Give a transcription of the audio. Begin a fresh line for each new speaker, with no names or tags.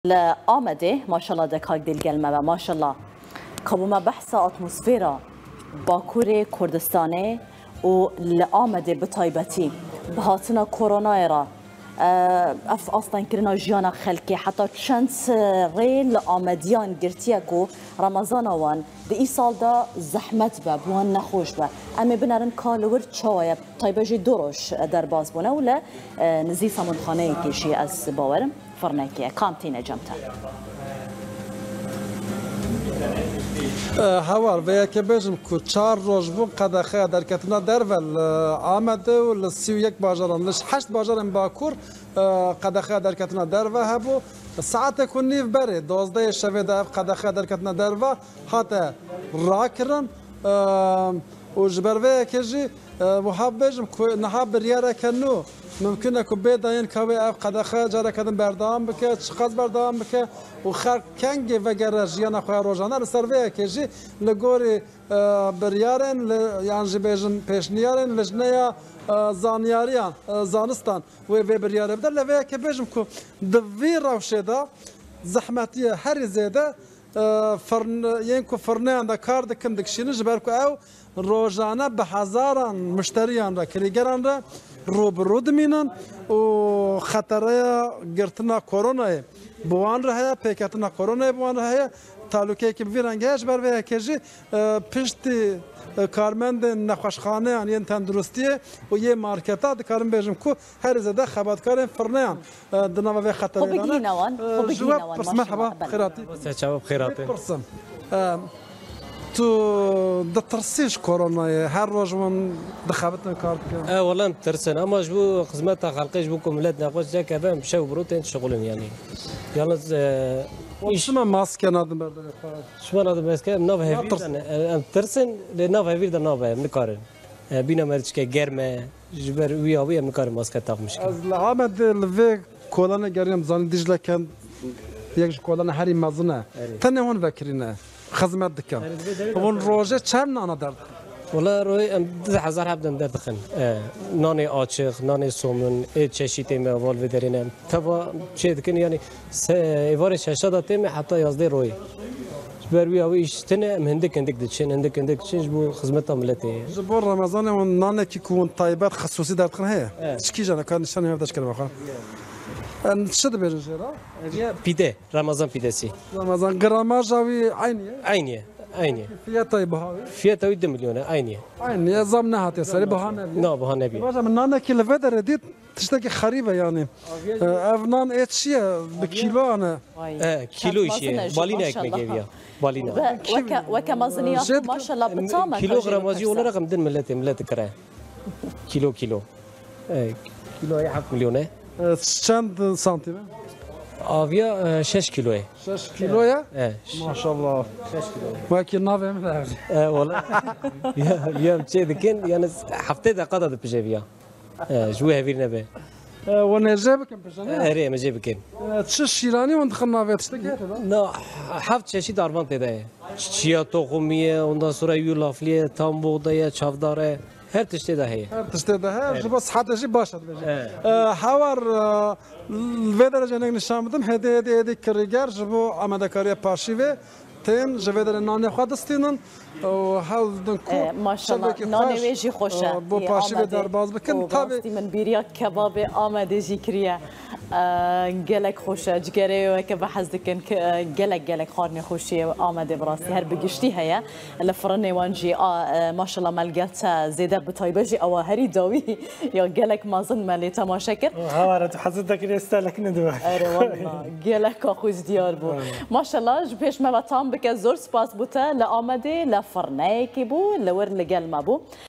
لآمده ما شاء الله دکاک دل گلمه و ما شاء الله کبوم بحث اتمسفیرا باکور کردستانه و لآمده بطایبتی بهاتنا کرونا را اف اصلا کرنا جیانا خلقی حتی چند ریل آمدیان گرتیه کو رمضان وان ده ای سال دا زحمت با بوان نخوش با اما بنارن کالور چاویه طایبه جی دروش در باز بونه ولی نزیف همون خانه کشی از باورم فرنکیه کانتینه جمتا
هوار و یک بیشم که 4 روز بود قدخه در کتنا درول آمده و لسی و یک بازاران لش 8 بازاران باکور قدخه در کتنا درو هبو ساعت کنیف بره 12 شب در قدخه در کتنا درو حتی راکرن و جبروه کجی و بیشم که نه بریاره کنو ممکنه که بداین کاوی اف قدخه جاره کدن بردام بکه چقدر بردام بکه و خر کنگ و گرجیان خواه روزانه لسروه کجی لگوری بریارن یعنی جبیجن پیشنیارن لجنه زانیاریان زانستان و بریاره بدر لوه که بیجم که دوی روشه دا زحمتی هر زیده یعنی که فرنه دا کار دکم دکشینه جبر که او روزانه به هزاران مشتریان را کلیگران را روبرو دمینن و خطره گرتنا کرونا بوان راه پیکتنا کرونا بوان راه تعلقی که بیرنگش بر وی کجی پشتی کارمند نخوشخانه یعنی تندرستیه و یه مارکتا دکارم بیشم کو هر زده خبرکار فرنیان دنوا وی خطره
دانه. خوب بگینوان خوب بگینوان
پرس مرحبا خیراتی.
جواب خیراتی.
پرسم تو دترسیش کرونا هر روز من دخابتنا کار کنم.
والله ترسن اما جبو خدمت خلقش بو کملت نقاش جا که بهم شو بروتين شغلهم يعني يالز
شما ماسک ندارم برده
شما ندارم ماسک نو هفیر ام ترسن نو هفیر در نو هم نکارن بینا مرچ که گرمه جبر ویاوی هم نکارن ماسک تاق مشکل
از لعامد لوی کولانه گریم زن دیجله کن یک کولانه هری مزنه تنه هون وکرینه خدمت دکم اون روزه چند نان درد
والله روی ام 10,000 حبدم درد خن نان آچخ نان سومن چشی تیم اول ودرینم تبا چه دکن یعنی ایوار ششاد تیم حتی 11 روی بروی اویش تنه هندک دچین هندک بو خدمت ملتی
جبر رمضان و نان کی کون طایبات خصوصی درد خن هه چکی جانا کار نشان هفدش کرد بخوام شد بیرجرا
یا پیده رمضان پیدسی
رمضان گراماج اوی
عینیه
فیاتای بهایی
فیاتا 2 میلیونه عینیه
زم نه هاتی سری بهانه
نه بهانه بی
باشه من نان کی لفه در دید تشتکی خریبه یعنی افنان اتشیه به کیلو آنه
کیلو ایشیه بالینه اکمه بیا بالینه
وكمزنيات ما شاء الله بتامه
كيلو غرامازي ولا رقم دين ملت كره كيلو هي 7 مليون
چند سانتیمه
آویا 6 کیلوه
6 کیلوه ماشاءالله 6 کیلو وکی ناوه می‌دهد
والله یا چه دکن یعنی هفته دقیقه داد بجویا جوه هفیر نبه
و نجیب کن پشانه
اره مجیب کن
چه شیرانی وند خناوه تشتگی
نه هفت چشی داروان تده چیا توخمیه اوندا سوره یولافلیه تامبودایه چافداره هر تشته ده هي
هر تشته ده هي بس حتى شي باشد حوار الفيدر جانك نشام بدم هدي كريجار جبو عمدا كاريا باشيفه تين جويدر ناني خدستينن و هل دنكو
ما شاء الله ناني ويجي خوشه
بو باشيفه در باز بكن
طبي من بيريا كباب آمده جيكريا گلک خوشه جگری و که بحث دکن که گلک خارن خوشی آمده براستی هر بگشتی هیا لفرن وانجی ماشاءالله ملگت زیده بتایبه جی او هری داوی یا گلک مازن ملی تماشا کرد
ها تو حسد دکری استلک ندوه
اره والله گلک خوش دیار بو ماشاءالله پیش ما تام بک زور سپاس بوته لآمده لفرنه کی بو لور لگل ما بو